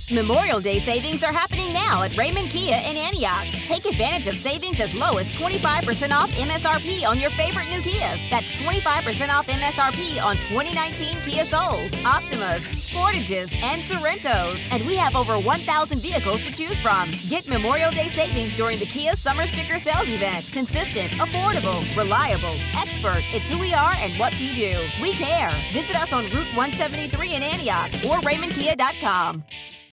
Memorial Day savings are happening now at Raymond Kia in Antioch. Take advantage of savings as low as 25% off MSRP on your favorite new Kias. That's 25% off MSRP on 2019 Kia Souls, Optimas, Sportages, and Sorrentos. And we have over 1,000 vehicles to choose from. Get Memorial Day savings during the Kia Summer Sticker Sales Event. Consistent, affordable, reliable, expert. It's who we are and what we do. We care. Visit us on Route 173 in Antioch or RaymondKia.com.